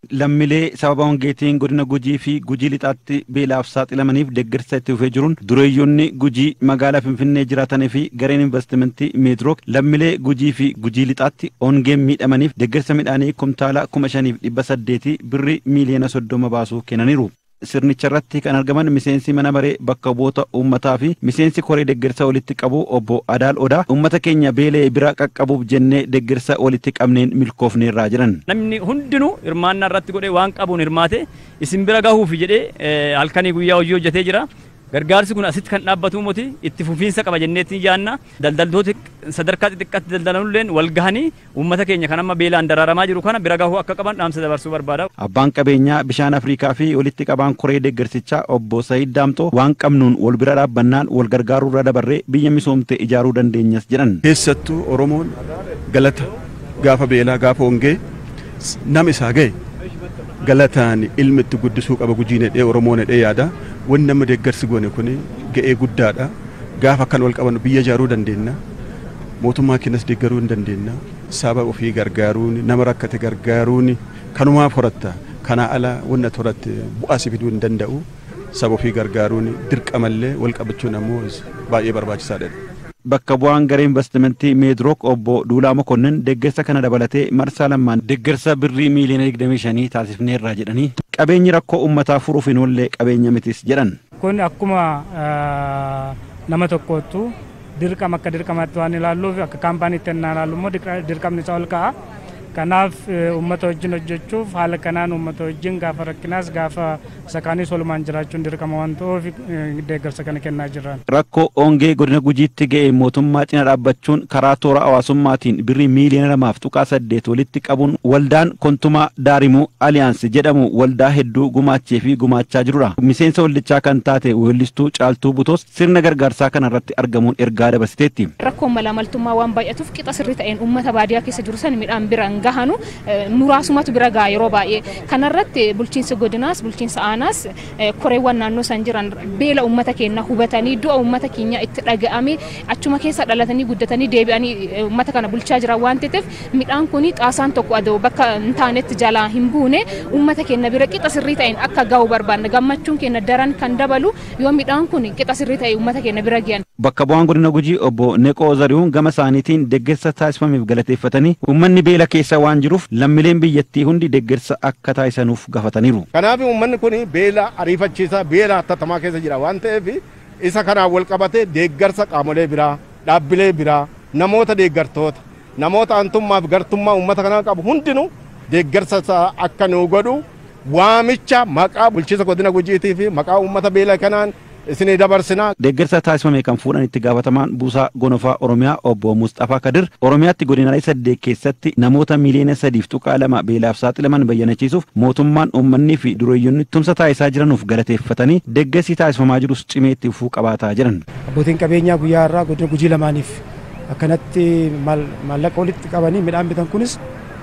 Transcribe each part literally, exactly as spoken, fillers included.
Lammilee sababa hongeetiin godina Gujii fi Gujii lixaatti beelaaf saaxilamaniif deeggarsa itti fufee jiruun dureeyyoonni Gujii magaalaa Finfinnee jiraatanii fi gareen investimentii Meedrook lammilee Gujii fi Gujii lixaatti hongeen miidhamaniif deeggarsa midhaanii kumtaala kuma shaniif dhibba saddeetii birrii miiliyoona soddoma baasuu kennaniiru. Sirnicha irratti kan argaman miseensi mana maree bakka bu'oota uummataa fi miseensi koree deeggarsa walitti qabu obbo Adaal Odaa uummata keenya beelee bira qaqqabuuf jennee deeggarsa walitti qabneen milkoofneerraa jiran. Namni hundinuu hirmaannaa irratti godhee waan qabuun hirmaate isin bira gahuuf jedhee halkanii guyyaa hojii hojjetee jira. Gargaarsi kun asitti kan dhaabbatu moti itti fufiinsa qaba jenneetti yaanna daldaltoota sadarkaa xixiqqaatti daldalanulleen wal gahanii uummata keenya kan amma beelaan dararamaa jiru kana bira gahuu akka qaban dhaamsa dabarsuu barbaada. Abbaan qabeenyaa bishaan Afrikaa fi walitti qabaan koree deeggarsichaa obbo Sa'iid Daamtoo waan qabnuun wal bira dhaabbannaan wal gargaaruu irra dabarree biyya misoomte ijaaruu dandeenyas jedhan. Keessattuu Oromoon galata gaafa beelaa gaafa hongee nama isaa gahe galataan ilmi itti guddisuu qaba Gujiin hedhee Oromoon hedhee yaada. Wanni nama deeggarsi goone kun ga'ee guddaadha. Gaafa kan wal qaban biyya ijaaruu dandeenya. Mootummaa keenyas deeggaruu hin dandeenya. Saba ofii gargaaruun nama rakkate gargaaruun kanumaaf horatta. Kana ala wanna horatte bu'aa si fiduu hin danda'u. Saba ofii gargaaruun dirqamallee wal qabachuun ammoo baay'ee barbaachisaadha. Bakka bu'aan garee investimentii Meedrook obbo Duulaa Mokonnin deeggarsa kana dabalatee marsaa lammaan deeggarsa birrii miiliyoona digdamii shanii taasifneerraa jedhanii qabeenyi rakkoo uummataa furuuf hin oolle qabeenya mitis jedhan. Kun akkuma nama tokkootu dirqama akka dirqamatti waan ilaalluuf akka kaampaaniitti ennaa ilaallu immoo dirqamni isaa ol ka'a. Kanaaf uummata wajjin hojjechuuf haala kanaan uummata wajjin gaafa rakkinaas gaafa sakaanis walumaan jiraachuun dirqama waan ta'uuf deeggarsa kana kennaa jirran. Rakkoo hongee godina Gujiitti ga'e mootummaa cina dhaabbachuun karaa toora hawaasummaatiin birrii miiliyoona lamaaf tuqaa saddeet walitti qabuun waldaan kontumaa Daarimuu Aliyaansi jedhamu waldaa hedduu gumaachee fi gumaachaa jirudha. Miseensa waldichaa kan taate weellistuu Caaltuu Butoos sirna gargaarsaa kana irratti argamuun ergaa dabarsiteetti. Rakkoon malaamaltummaa waan baay'atuuf qixa sirrii ta'een uummata baadiyyaa keessa jiru san midhaan biraan gahanu nuraasumatu bira gaa yeroo baay'ee kanarratti bulchiinsa godinaas bulchiinsa aanaas koreewwan naannoo san jiran beela uummata keenya hubatanii du'a uummata keenya itti dhaga'ame achuma keessa dhalatanii guddatanii deebi'anii uummata kana bulchaa jiran waan ta'eef midhaan kun xaasaan tokko adoo bakka hin taanetti jalaa hin buune uummata keenya bira qixa sirrii ta'een akka gahu barbaanna gammachuun keenya daran kan dabalu yoo midhaan kun qixa sirrii ta'e uummata keenya bira ge'an. Bakka bu'aan godina Gujii obbo Neqoo Zarihuun gama isaaniitiin deeggarsa taasifameef galateeffatanii uummanni beela keessa waan jiruuf lammileen biyyattii hundi deeggarsa akka taasisanuuf gaafataniiru. Kanaaf uummanni kun beela ariifachiisaa beela hatattamaa keessa jira waan ta'eef isa kanaan wal qabatee deeggarsa qaamolee biraa dhaabbilee biraa namoota deeggartoota namoota aantummaaf gartummaa uummata kanaa qabu hundinuu deeggarsa akka nu godhu waamicha maqaa bulchiinsa godina Gujiitii fi maqaa uummata beela kanaan isinii dabarsinaa. Deeggarsa taasifame kan fuudhan itti gaafatamaan buusaa gonofaa Oromiyaa obbo Mustafaa Kadir Oromiyaatti godinaalee saddeet keessatti namoota miiliyoona sadiif tuqaa lama beelaaf saaxilaman bayyanachiisuuf mootummaan uummanni fi dureeyyoonni tumsa taasisaa jiranuuf galateeffatanii deeggarsi taasifamaa jirus cimee itti fufuu qabaataa jiran. Abbootiin qabeenyaa guyyaa irraa godina Gujii lamaaniif akkanatti maallaqa walitti qabanii midhaan bitan kunis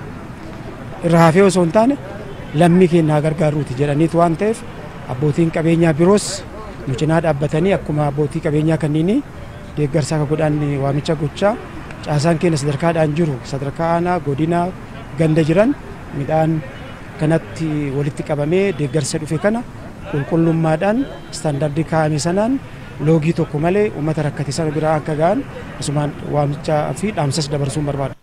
irraa hafee osoo hin taane lammii keenya gargaaruuti jedhaniitu waan ta'eef abbootiin qabeenyaa biroos nu cinaa dhaabbatanii akkuma abbootii qabeenyaa kanniini deeggarsa akka godhan waamicha gochaa caasaan keenya sadarkaadhaan jiru sadarkaa aanaa godina ganda jiran midhaan kanatti walitti qabamee deeggarsa dhufe kana qulqullummaadhaan istaandardii kaa'ame sanaan loogii tokko malee uummata rakkate sana biraa akka ga'an asumaan waamichaa fi dhaamsas dabarsuun barbaada.